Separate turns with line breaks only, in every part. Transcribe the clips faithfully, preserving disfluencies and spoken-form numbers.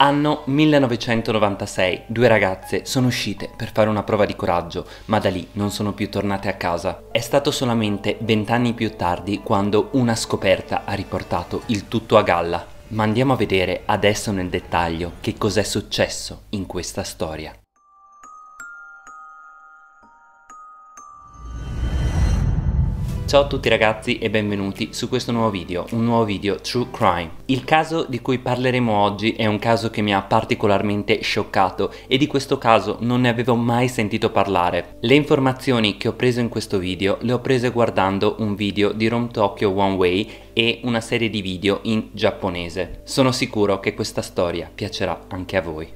Anno millenovecentonovantasei, due ragazze sono uscite per fare una prova di coraggio, ma da lì non sono più tornate a casa. È stato solamente vent'anni più tardi quando una scoperta ha riportato il tutto a galla. Ma andiamo a vedere adesso nel dettaglio che cos'è successo in questa storia. Ciao a tutti ragazzi e benvenuti su questo nuovo video, un nuovo video True Crime. Il caso di cui parleremo oggi è un caso che mi ha particolarmente scioccato e di questo caso non ne avevo mai sentito parlare. Le informazioni che ho preso in questo video le ho prese guardando un video di Rome Tokyo One Way e una serie di video in giapponese. Sono sicuro che questa storia piacerà anche a voi.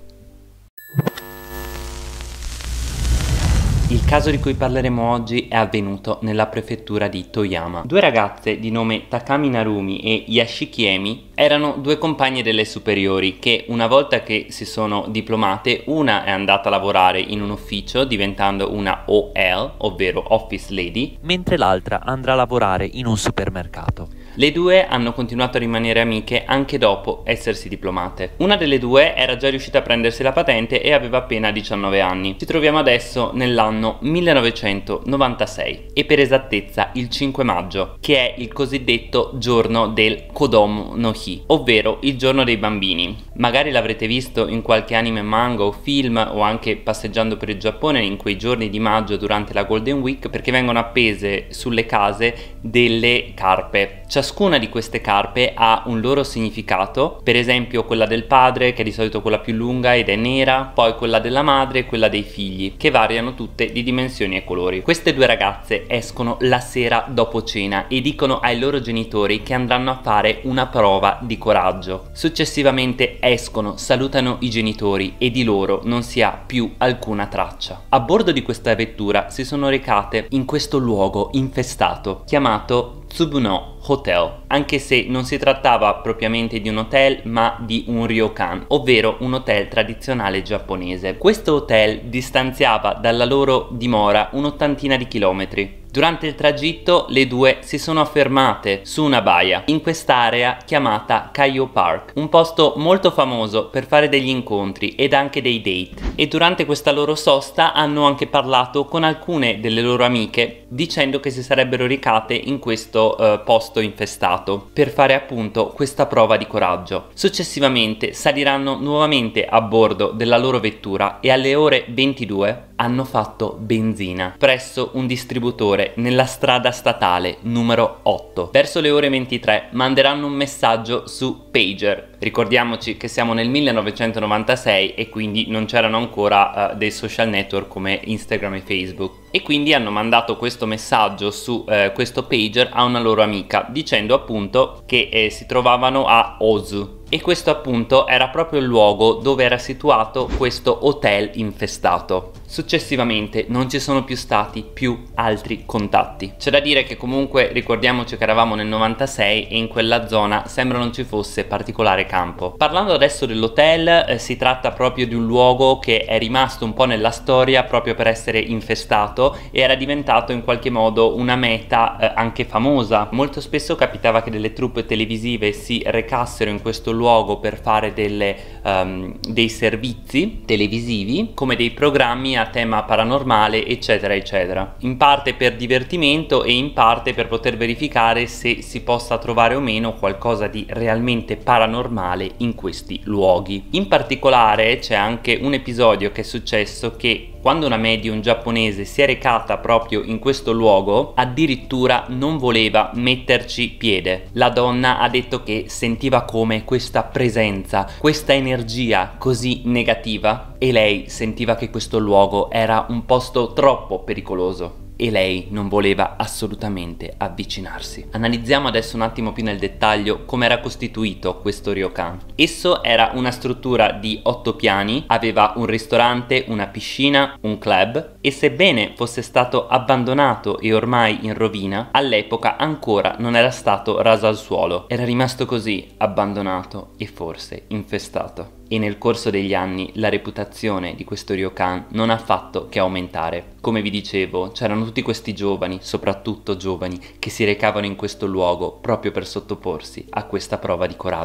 Il caso di cui parleremo oggi è avvenuto nella prefettura di Toyama. Due ragazze di nome Takami Narumi e Yashiki Emi erano due compagne delle superiori che una volta che si sono diplomate, una è andata a lavorare in un ufficio diventando una O L, ovvero Office Lady,
mentre l'altra andrà a lavorare in un supermercato.
Le due hanno continuato a rimanere amiche anche dopo essersi diplomate. Una delle due era già riuscita a prendersi la patente e aveva appena diciannove anni. Ci troviamo adesso nell'anno millenovecentonovantasei e per esattezza il cinque maggio, che è il cosiddetto giorno del Kodomo no Hi, ovvero il giorno dei bambini. Magari l'avrete visto in qualche anime manga o film o anche passeggiando per il Giappone in quei giorni di maggio durante la Golden Week, perché vengono appese sulle case delle carpe. Ciascuna di queste carpe ha un loro significato, per esempio quella del padre, che è di solito quella più lunga ed è nera, poi quella della madre e quella dei figli, che variano tutte di dimensioni e colori. Queste due ragazze escono la sera dopo cena e dicono ai loro genitori che andranno a fare una prova di coraggio. Successivamente escono, salutano i genitori e di loro non si ha più alcuna traccia. A bordo di questa vettura si sono recate in questo luogo infestato chiamato Tsubuno Hotel, anche se non si trattava propriamente di un hotel ma di un ryokan, ovvero un hotel tradizionale giapponese. Questo hotel distanziava dalla loro dimora un'ottantina di chilometri. Durante il tragitto le due si sono fermate su una baia in quest'area chiamata Kaio Park, un posto molto famoso per fare degli incontri ed anche dei date, e durante questa loro sosta hanno anche parlato con alcune delle loro amiche dicendo che si sarebbero recate in questo uh, posto infestato per fare appunto questa prova di coraggio. Successivamente saliranno nuovamente a bordo della loro vettura e alle ore ventidue hanno fatto benzina presso un distributore nella strada statale numero otto. Verso le ore ventitré manderanno un messaggio su pager. Ricordiamoci che siamo nel millenovecentonovantasei e quindi non c'erano ancora uh, dei social network come Instagram e Facebook, e quindi hanno mandato questo messaggio su uh, questo pager a una loro amica dicendo appunto che eh, si trovavano a Ozu. E questo appunto era proprio il luogo dove era situato questo hotel infestato. Successivamente non ci sono più stati più altri contatti. C'è da dire che comunque ricordiamoci che eravamo nel novantasei e in quella zona sembra non ci fosse particolare campo. Parlando adesso dell'hotel, eh, si tratta proprio di un luogo che è rimasto un po' nella storia proprio per essere infestato e era diventato in qualche modo una meta eh, anche famosa. Molto spesso capitava che delle troupe televisive si recassero in questo luogo per fare delle, um, dei servizi televisivi come dei programmi a tema paranormale eccetera eccetera, in parte per divertimento e in parte per poter verificare se si possa trovare o meno qualcosa di realmente paranormale in questi luoghi. In particolare c'è anche un episodio che è successo che quando una medium giapponese si è recata proprio in questo luogo addirittura non voleva metterci piede. La donna ha detto che sentiva come questa presenza, questa energia così negativa, e lei sentiva che questo luogo era un posto troppo pericoloso e lei non voleva assolutamente avvicinarsi. Analizziamo adesso un attimo più nel dettaglio come era costituito questo ryokan. Esso era una struttura di otto piani, aveva un ristorante, una piscina, un club, e sebbene fosse stato abbandonato e ormai in rovina, all'epoca ancora non era stato raso al suolo. Era rimasto così, abbandonato e forse infestato. E nel corso degli anni la reputazione di questo ryokan non ha fatto che aumentare. Come vi dicevo, c'erano tutti questi giovani, soprattutto giovani, che si recavano in questo luogo proprio per sottoporsi a questa prova di coraggio.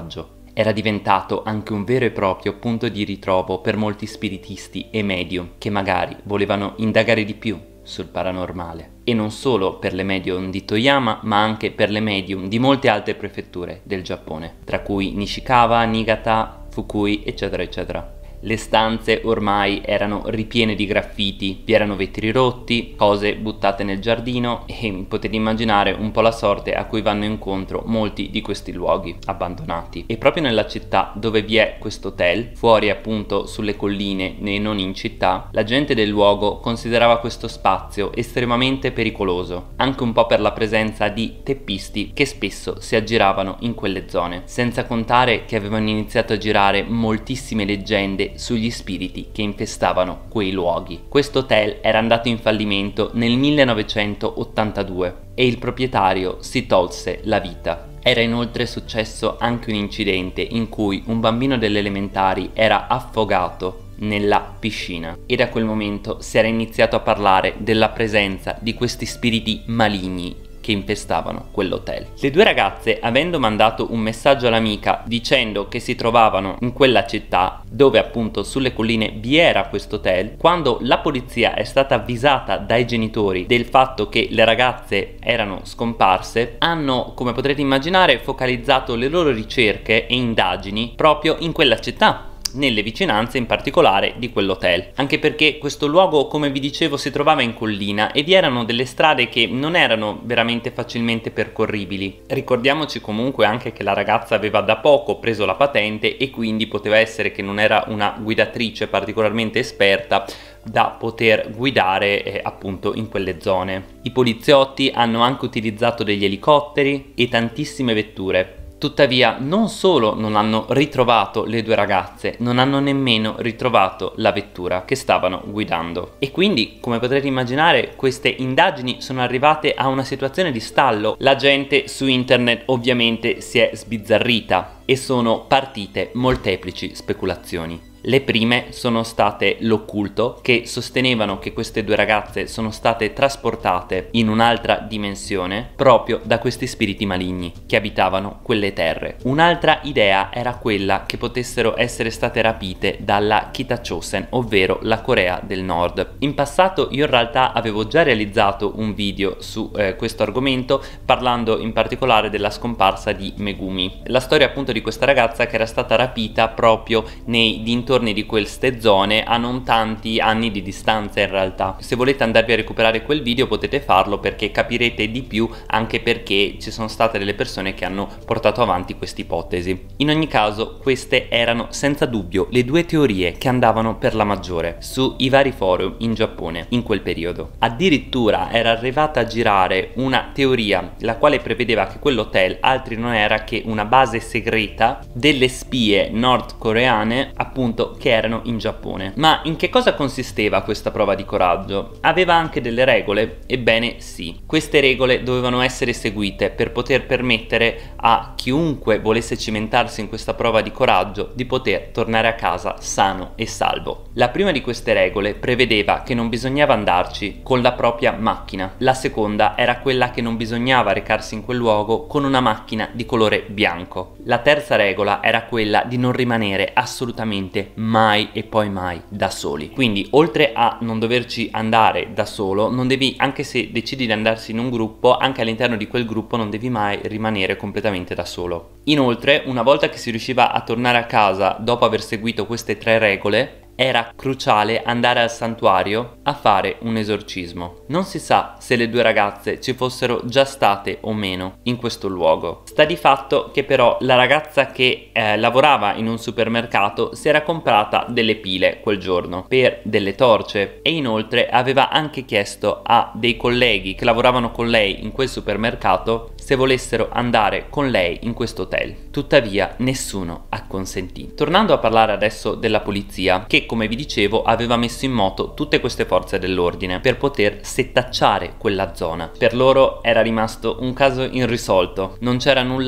era diventato anche un vero e proprio punto di ritrovo per molti spiritisti e medium che magari volevano indagare di più sul paranormale. E non solo per le medium di Toyama, ma anche per le medium di molte altre prefetture del Giappone, tra cui Nishikawa, Niigata, Fukui, eccetera eccetera. Le stanze ormai erano ripiene di graffiti, vi erano vetri rotti, cose buttate nel giardino e potete immaginare un po' la sorte a cui vanno incontro molti di questi luoghi abbandonati. E proprio nella città dove vi è questo hotel, fuori appunto sulle colline e non in città, la gente del luogo considerava questo spazio estremamente pericoloso, anche un po' per la presenza di teppisti che spesso si aggiravano in quelle zone, senza contare che avevano iniziato a girare moltissime leggende sugli spiriti che infestavano quei luoghi. Questo hotel era andato in fallimento nel millenovecentottantadue e il proprietario si tolse la vita. Era inoltre successo anche un incidente in cui un bambino delle elementari era affogato nella piscina e da quel momento si era iniziato a parlare della presenza di questi spiriti maligni che infestavano quell'hotel. Le due ragazze, avendo mandato un messaggio all'amica dicendo che si trovavano in quella città dove appunto sulle colline vi era questo hotel, quando la polizia è stata avvisata dai genitori del fatto che le ragazze erano scomparse, hanno, come potrete immaginare, focalizzato le loro ricerche e indagini proprio in quella città, nelle vicinanze in particolare di quell'hotel, anche perché questo luogo, come vi dicevo, si trovava in collina e vi erano delle strade che non erano veramente facilmente percorribili. Ricordiamoci comunque anche che la ragazza aveva da poco preso la patente e quindi poteva essere che non era una guidatrice particolarmente esperta da poter guidare eh, appunto in quelle zone. I poliziotti hanno anche utilizzato degli elicotteri e tantissime vetture. Tuttavia non solo non hanno ritrovato le due ragazze, non hanno nemmeno ritrovato la vettura che stavano guidando. E quindi, come potrete immaginare, queste indagini sono arrivate a una situazione di stallo. La gente su internet ovviamente si è sbizzarrita e sono partite molteplici speculazioni. Le prime sono state l'occulto, che sostenevano che queste due ragazze sono state trasportate in un'altra dimensione proprio da questi spiriti maligni che abitavano quelle terre. Un'altra idea era quella che potessero essere state rapite dalla Kitachosen, ovvero la Corea del Nord. In passato io in realtà avevo già realizzato un video su eh, questo argomento, parlando in particolare della scomparsa di Megumi. La storia appunto di questa ragazza che era stata rapita proprio nei dintorni di queste zone a non tanti anni di distanza in realtà. Se volete andarvi a recuperare quel video potete farlo, perché capirete di più, anche perché ci sono state delle persone che hanno portato avanti questa ipotesi. In ogni caso queste erano senza dubbio le due teorie che andavano per la maggiore sui vari forum in Giappone in quel periodo. Addirittura era arrivata a girare una teoria la quale prevedeva che quell'hotel altri non era che una base segreta delle spie nordcoreane appunto che erano in Giappone. Ma in che cosa consisteva questa prova di coraggio? Aveva anche delle regole? Ebbene sì. Queste regole dovevano essere seguite per poter permettere a chiunque volesse cimentarsi in questa prova di coraggio di poter tornare a casa sano e salvo. La prima di queste regole prevedeva che non bisognava andarci con la propria macchina. La seconda era quella che non bisognava recarsi in quel luogo con una macchina di colore bianco. La terza regola era quella di non rimanere assolutamente mai e poi mai da soli. Quindi oltre a non doverci andare da solo, non devi, anche se decidi di andarsi in un gruppo, anche all'interno di quel gruppo non devi mai rimanere completamente da solo. Inoltre, una volta che si riusciva a tornare a casa dopo aver seguito queste tre regole, era cruciale andare al santuario a fare un esorcismo. Non si sa se le due ragazze ci fossero già state o meno in questo luogo. Sta di fatto che però la ragazza che eh, lavorava in un supermercato si era comprata delle pile quel giorno per delle torce e inoltre aveva anche chiesto a dei colleghi che lavoravano con lei in quel supermercato se volessero andare con lei in questo hotel. Tuttavia nessuno acconsentì. Tornando a parlare adesso della polizia, che come vi dicevo aveva messo in moto tutte queste forze dell'ordine per poter settacciare quella zona. Per loro era rimasto un caso irrisolto, non c'era nulla che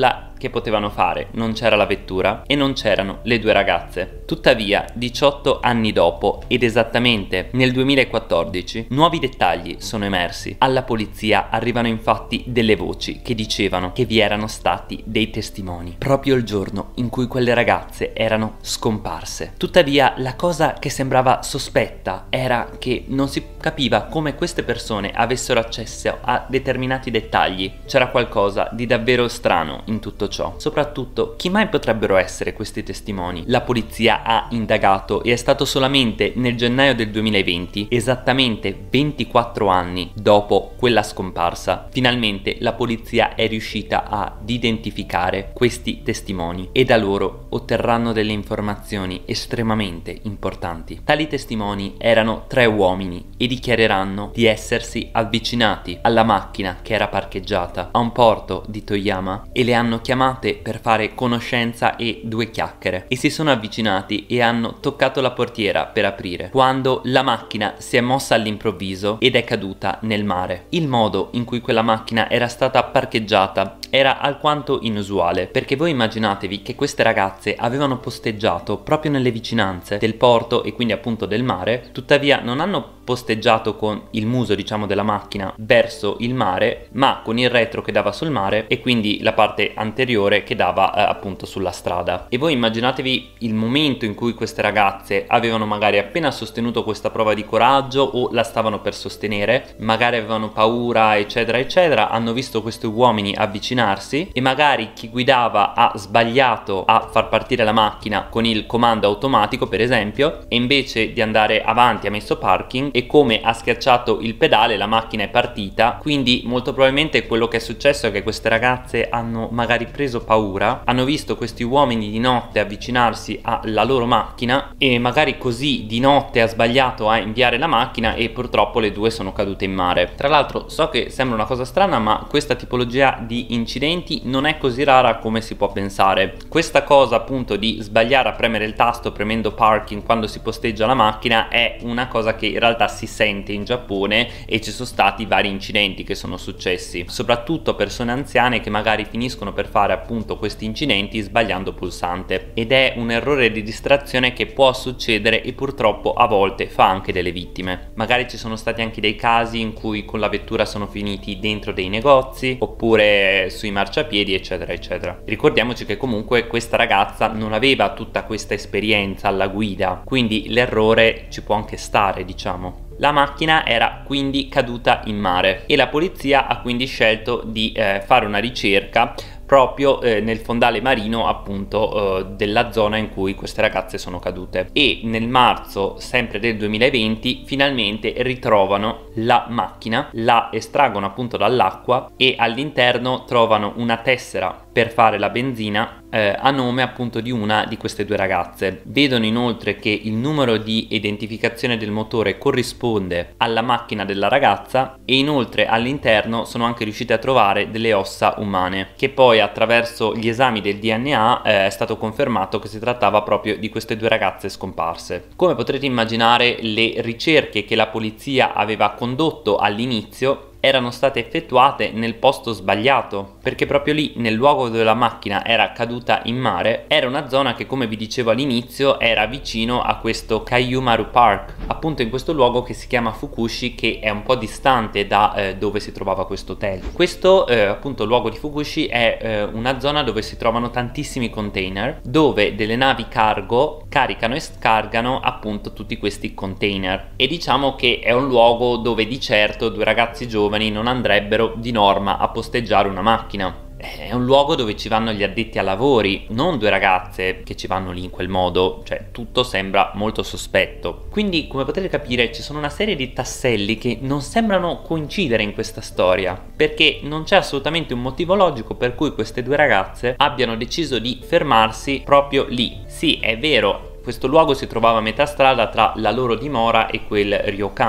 che potevano fare, non c'era la vettura e non c'erano le due ragazze. Tuttavia, diciotto anni dopo, ed esattamente nel duemilaquattordici, nuovi dettagli sono emersi. Alla polizia arrivano infatti delle voci che dicevano che vi erano stati dei testimoni proprio il giorno in cui quelle ragazze erano scomparse. Tuttavia, la cosa che sembrava sospetta era che non si capiva come queste persone avessero accesso a determinati dettagli. C'era qualcosa di davvero strano in tutto ciò. Soprattutto, chi mai potrebbero essere questi testimoni? La polizia ha indagato e è stato solamente nel gennaio del duemilaventi, esattamente ventiquattro anni dopo quella scomparsa, finalmente la polizia è riuscita ad identificare questi testimoni e da loro otterranno delle informazioni estremamente importanti. Tali testimoni erano tre uomini e dichiareranno di essersi avvicinati alla macchina che era parcheggiata a un porto di Toyama e le hanno chiamate per fare conoscenza e due chiacchiere, e si sono avvicinati e hanno toccato la portiera per aprire quando la macchina si è mossa all'improvviso ed è caduta nel mare. Il modo in cui quella macchina era stata parcheggiata era alquanto inusuale, perché voi immaginatevi che queste ragazze avevano posteggiato proprio nelle vicinanze del porto e quindi appunto del mare, tuttavia non hanno posteggiato con il muso, diciamo, della macchina verso il mare, ma con il retro che dava sul mare e quindi la parte anteriore che dava eh, appunto sulla strada. E voi immaginatevi il momento in cui queste ragazze avevano magari appena sostenuto questa prova di coraggio o la stavano per sostenere, magari avevano paura eccetera eccetera, hanno visto questi uomini avvicinarsi e magari chi guidava ha sbagliato a far partire la macchina con il comando automatico per esempio, e invece di andare avanti ha messo parking, e come ha schiacciato il pedale la macchina è partita. Quindi molto probabilmente quello che è successo è che queste ragazze hanno magari preso paura, hanno visto questi uomini di notte avvicinarsi alla loro macchina e magari così di notte ha sbagliato a inviare la macchina e purtroppo le due sono cadute in mare. Tra l'altro so che sembra una cosa strana, ma questa tipologia di incidenti non è così rara come si può pensare. Questa cosa appunto di sbagliare a premere il tasto premendo parking quando si posteggia la macchina è una cosa che in realtà si sente in Giappone e ci sono stati vari incidenti che sono successi, soprattutto persone anziane che magari finiscono per fare appunto questi incidenti sbagliando pulsante, ed è un errore di distrazione che può succedere e purtroppo a volte fa anche delle vittime. Magari ci sono stati anche dei casi in cui con la vettura sono finiti dentro dei negozi oppure sui marciapiedi eccetera eccetera. Ricordiamoci che comunque questa ragazza non aveva tutta questa esperienza alla guida, quindi l'errore ci può anche stare, diciamo. La macchina era quindi caduta in mare e la polizia ha quindi scelto di eh, fare una ricerca proprio eh, nel fondale marino appunto eh, della zona in cui queste ragazze sono cadute, e nel marzo sempre del duemilaventi finalmente ritrovano la macchina, la estraggono appunto dall'acqua e all'interno trovano una tessera per fare la benzina eh, a nome appunto di una di queste due ragazze. Vedono inoltre che il numero di identificazione del motore corrisponde alla macchina della ragazza e inoltre all'interno sono anche riusciti a trovare delle ossa umane, che poi attraverso gli esami del D N A eh, è stato confermato che si trattava proprio di queste due ragazze scomparse. Come potrete immaginare, le ricerche che la polizia aveva condotto all'inizio erano state effettuate nel posto sbagliato, perché proprio lì, nel luogo dove la macchina era caduta in mare, era una zona che, come vi dicevo all'inizio, era vicino a questo Kayumaru Park, appunto in questo luogo che si chiama Fukushi, che è un po' distante da eh, dove si trovava questo hotel. Questo eh, appunto luogo di Fukushi è eh, una zona dove si trovano tantissimi container, dove delle navi cargo caricano e scargano appunto tutti questi container, e diciamo che è un luogo dove di certo due ragazzi giovani non andrebbero di norma a posteggiare una macchina. È un luogo dove ci vanno gli addetti ai lavori, non due ragazze che ci vanno lì in quel modo, cioè tutto sembra molto sospetto. Quindi, come potete capire, ci sono una serie di tasselli che non sembrano coincidere in questa storia, perché non c'è assolutamente un motivo logico per cui queste due ragazze abbiano deciso di fermarsi proprio lì. Sì, è vero, questo luogo si trovava a metà strada tra la loro dimora e quel ryokan,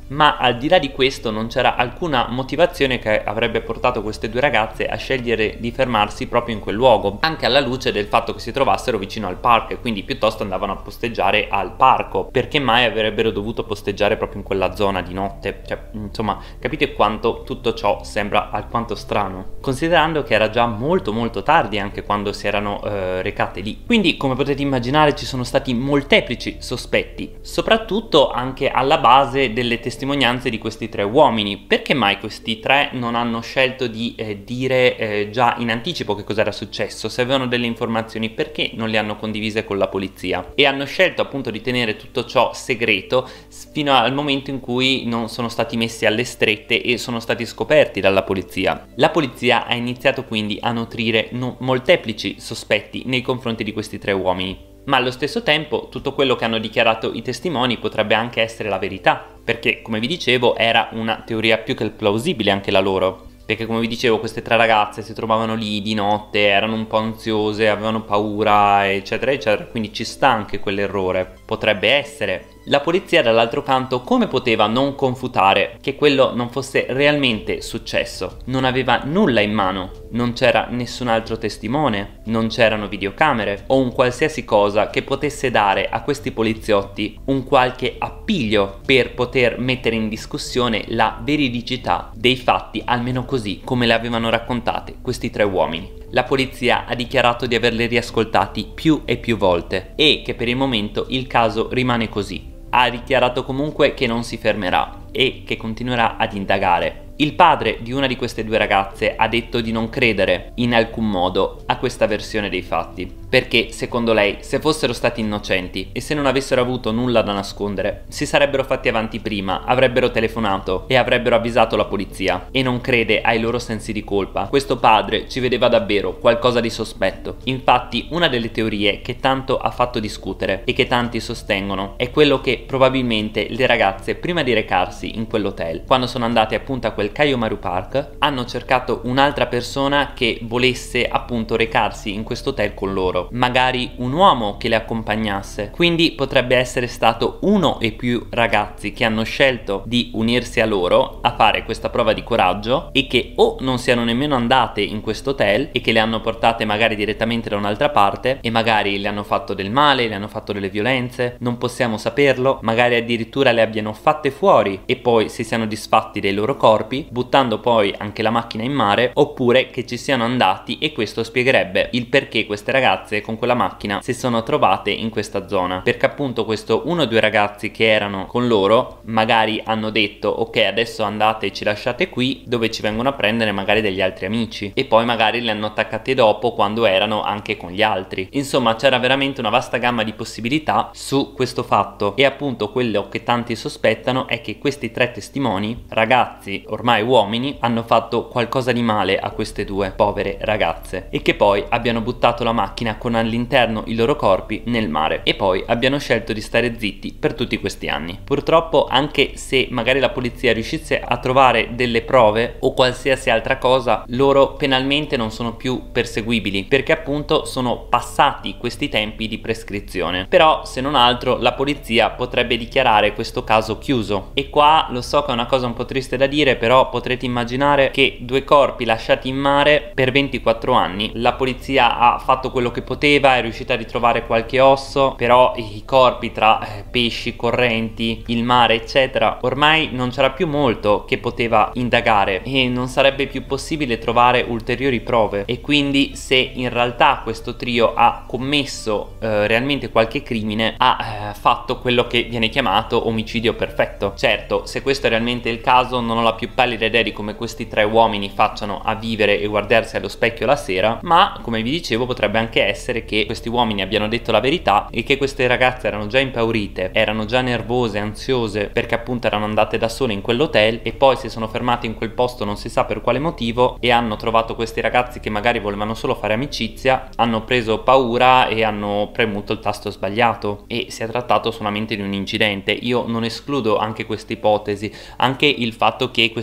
Ma al di là di questo non c'era alcuna motivazione che avrebbe portato queste due ragazze a scegliere di fermarsi proprio in quel luogo, anche alla luce del fatto che si trovassero vicino al parco e quindi piuttosto andavano a posteggiare al parco. Perché mai avrebbero dovuto posteggiare proprio in quella zona di notte? Cioè, insomma, capite quanto tutto ciò sembra alquanto strano, considerando che era già molto molto tardi anche quando si erano eh, recate lì. Quindi, come potete immaginare, ci sono stati molteplici sospetti, soprattutto anche alla base delle testimonianze di questi tre uomini. Perché mai questi tre non hanno scelto di eh, dire eh, già in anticipo che cosa era successo? Se avevano delle informazioni, perché non le hanno condivise con la polizia? E hanno scelto appunto di tenere tutto ciò segreto fino al momento in cui non sono stati messi alle strette e sono stati scoperti dalla polizia. La polizia ha iniziato quindi a nutrire no- molteplici sospetti nei confronti di questi tre uomini. Ma allo stesso tempo tutto quello che hanno dichiarato i testimoni potrebbe anche essere la verità, perché come vi dicevo era una teoria più che plausibile anche la loro. Perché come vi dicevo queste tre ragazze si trovavano lì di notte, erano un po' ansiose, avevano paura eccetera eccetera, quindi ci sta anche quell'errore, potrebbe essere. La polizia dall'altro canto come poteva non confutare che quello non fosse realmente successo? Non aveva nulla in mano, non c'era nessun altro testimone, non c'erano videocamere o un qualsiasi cosa che potesse dare a questi poliziotti un qualche appiglio per poter mettere in discussione la veridicità dei fatti, almeno così come le avevano raccontate questi tre uomini. La polizia ha dichiarato di averli riascoltati più e più volte e che per il momento il caso rimane così. Ha dichiarato comunque che non si fermerà e che continuerà ad indagare. Il padre di una di queste due ragazze ha detto di non credere in alcun modo a questa versione dei fatti, perché secondo lei se fossero stati innocenti e se non avessero avuto nulla da nascondere si sarebbero fatti avanti prima, avrebbero telefonato e avrebbero avvisato la polizia, e non crede ai loro sensi di colpa. Questo padre ci vedeva davvero qualcosa di sospetto. Infatti una delle teorie che tanto ha fatto discutere e che tanti sostengono è quello che probabilmente le ragazze prima di recarsi in quell'hotel, quando sono andate appunto a quel Kayomaru Park, hanno cercato un'altra persona che volesse appunto recarsi in questo hotel con loro, magari un uomo che le accompagnasse. Quindi potrebbe essere stato uno e più ragazzi che hanno scelto di unirsi a loro a fare questa prova di coraggio e che o non siano nemmeno andate in questo hotel e che le hanno portate magari direttamente da un'altra parte e magari le hanno fatto del male, le hanno fatto delle violenze, non possiamo saperlo, magari addirittura le abbiano fatte fuori e poi si siano disfatti dei loro corpi, buttando poi anche la macchina in mare, oppure che ci siano andati, e questo spiegherebbe il perché queste ragazze con quella macchina si sono trovate in questa zona, perché appunto questo uno o due ragazzi che erano con loro magari hanno detto ok adesso andate e ci lasciate qui, dove ci vengono a prendere magari degli altri amici, e poi magari le hanno attaccate dopo quando erano anche con gli altri. Insomma c'era veramente una vasta gamma di possibilità su questo fatto, e appunto quello che tanti sospettano è che questi tre testimoni, ragazzi ormai uomini, hanno fatto qualcosa di male a queste due povere ragazze e che poi abbiano buttato la macchina con all'interno i loro corpi nel mare e poi abbiano scelto di stare zitti per tutti questi anni. Purtroppo, anche se magari la polizia riuscisse a trovare delle prove o qualsiasi altra cosa, loro penalmente non sono più perseguibili, perché appunto sono passati questi tempi di prescrizione. Però se non altro la polizia potrebbe dichiarare questo caso chiuso, e qua lo so che è una cosa un po' triste da dire, però potrete immaginare che due corpi lasciati in mare per ventiquattro anni, la polizia ha fatto quello che poteva, è riuscita a ritrovare qualche osso, però i corpi tra eh, pesci, correnti, il mare eccetera, ormai non c'era più molto che poteva indagare e non sarebbe più possibile trovare ulteriori prove, e quindi se in realtà questo trio ha commesso eh, realmente qualche crimine, ha eh, fatto quello che viene chiamato omicidio perfetto. Certo, se questo è realmente il caso non ho la più pallida idea di come questi tre uomini facciano a vivere e guardarsi allo specchio la sera, ma come vi dicevo potrebbe anche essere che questi uomini abbiano detto la verità e che queste ragazze erano già impaurite, erano già nervose, ansiose, perché appunto erano andate da sole in quell'hotel e poi si sono fermate in quel posto non si sa per quale motivo e hanno trovato questi ragazzi che magari volevano solo fare amicizia, hanno preso paura e hanno premuto il tasto sbagliato e si è trattato solamente di un incidente. Io non escludo anche questa ipotesi, anche il fatto che questi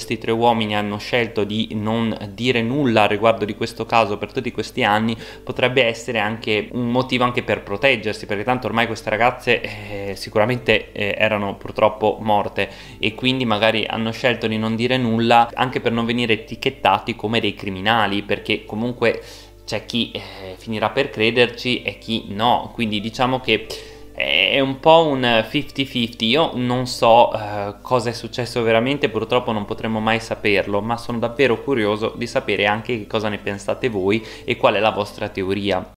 questi tre uomini hanno scelto di non dire nulla riguardo di questo caso per tutti questi anni, potrebbe essere anche un motivo anche per proteggersi, perché tanto ormai queste ragazze eh, sicuramente eh, erano purtroppo morte, e quindi magari hanno scelto di non dire nulla anche per non venire etichettati come dei criminali, perché comunque c'è chi eh, finirà per crederci e chi no, quindi diciamo che è un po' un cinquanta cinquanta. Io non so uh, cosa è successo veramente, purtroppo non potremo mai saperlo, ma sono davvero curioso di sapere anche che cosa ne pensate voi e qual è la vostra teoria.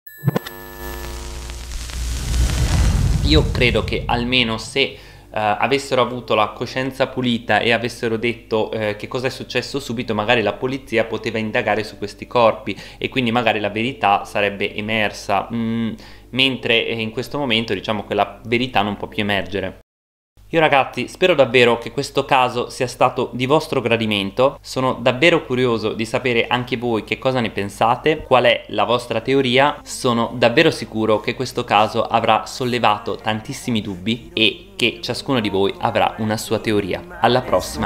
Io credo che almeno se Uh, avessero avuto la coscienza pulita e avessero detto uh, che cosa è successo subito, magari la polizia poteva indagare su questi corpi e quindi magari la verità sarebbe emersa, mm, mentre in questo momento diciamo che la verità non può più emergere. Io ragazzi spero davvero che questo caso sia stato di vostro gradimento, sono davvero curioso di sapere anche voi che cosa ne pensate, qual è la vostra teoria, sono davvero sicuro che questo caso avrà sollevato tantissimi dubbi e che ciascuno di voi avrà una sua teoria. Alla prossima,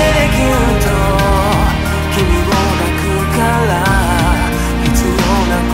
ciao!